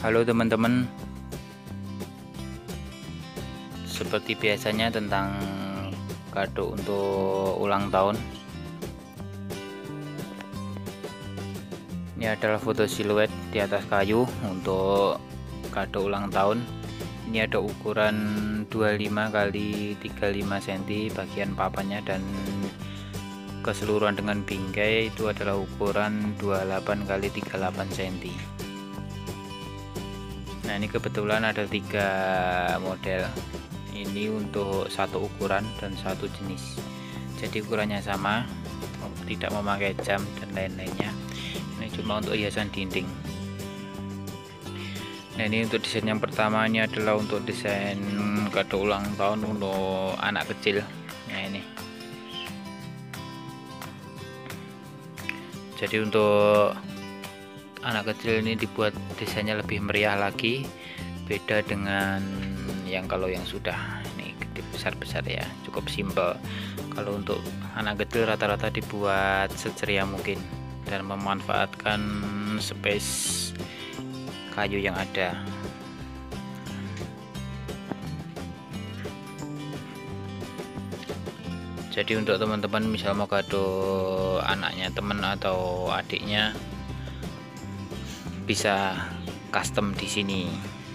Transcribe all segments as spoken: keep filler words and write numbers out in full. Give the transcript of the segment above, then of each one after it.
Halo teman-teman, seperti biasanya tentang kado untuk ulang tahun. Ini adalah foto siluet di atas kayu untuk kado ulang tahun. Ini ada ukuran dua puluh lima kali tiga puluh lima sentimeter bagian papannya, dan keseluruhan dengan bingkai itu adalah ukuran dua puluh delapan kali tiga puluh delapan sentimeter. Nah, ini kebetulan ada tiga model. Ini untuk satu ukuran dan satu jenis, jadi ukurannya sama, tidak memakai jam dan lain-lainnya. Ini cuma untuk hiasan dinding. Nah, ini untuk desain yang pertama. Ini adalah untuk desain kado ulang tahun untuk anak kecil. Nah, ini jadi untuk anak kecil ini dibuat desainnya lebih meriah lagi, beda dengan yang kalau yang sudah ini gede besar-besar ya, cukup simple. Kalau untuk anak kecil rata-rata dibuat seceria mungkin dan memanfaatkan space kayu yang ada. Jadi untuk teman-teman misal mau kado anaknya teman atau adiknya, bisa custom di sini.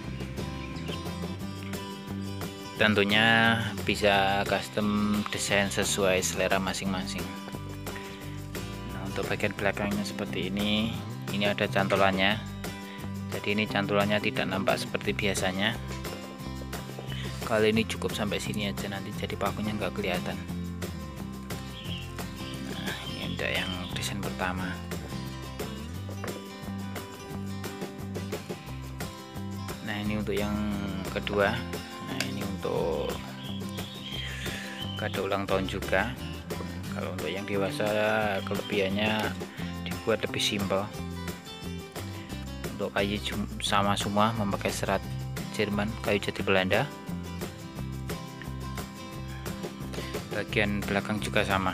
Tentunya bisa custom desain sesuai selera masing-masing. Nah, untuk bagian belakangnya seperti ini. Ini ada cantolannya. Jadi ini cantolannya tidak nampak seperti biasanya. Kali ini cukup sampai sini aja, nanti jadi pakunya nggak kelihatan. Nah, ini ada yang desain pertama. Nah, ini untuk yang kedua. Nah, ini untuk kado ulang tahun juga. Kalau untuk yang dewasa, kelebihannya dibuat lebih simpel. Untuk kayu sama semua, memakai serat Jerman, kayu jati Belanda. Bagian belakang juga sama.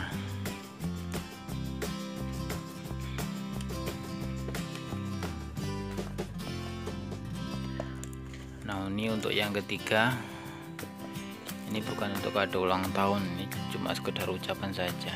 Nah, ini untuk yang ketiga. Ini bukan untuk kado ulang tahun, ini cuma sekedar ucapan saja.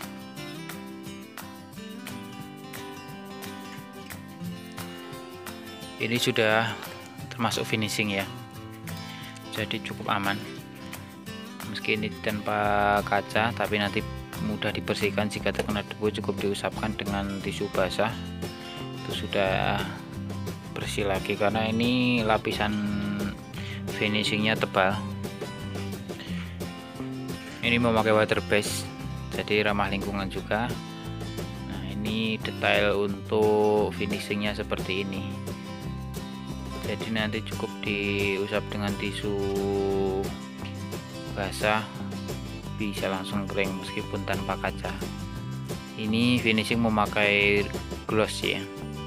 Ini sudah termasuk finishing ya, jadi cukup aman. Meski ini tanpa kaca, tapi nanti mudah dibersihkan jika terkena debu. Cukup diusapkan dengan tisu basah, itu sudah bersih lagi, karena ini lapisan finishingnya tebal. Ini memakai water base, jadi ramah lingkungan juga. Nah, ini detail untuk finishingnya seperti ini. Jadi nanti cukup diusap dengan tisu basah, bisa langsung kering meskipun tanpa kaca. Ini finishing memakai gloss ya.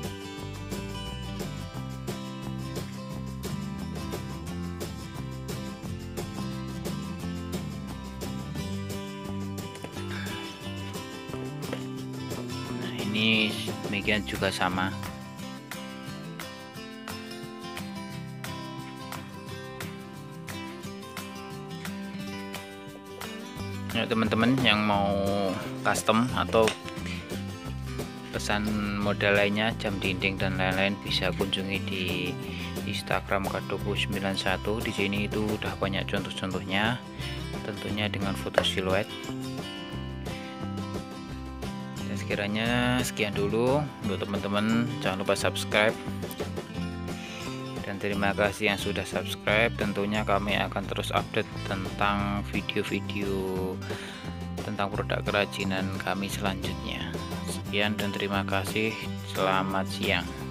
Ini demikian juga sama. Ya, teman-teman yang mau custom atau pesan model lainnya, jam dinding dan lain-lain, bisa kunjungi di Instagram kadoku sembilan satu. Di sini itu udah banyak contoh-contohnya, tentunya dengan foto siluet. Sekiranya sekian dulu untuk teman-teman, jangan lupa subscribe, dan terima kasih yang sudah subscribe. Tentunya kami akan terus update tentang video-video tentang produk kerajinan kami selanjutnya. Sekian dan terima kasih, selamat siang.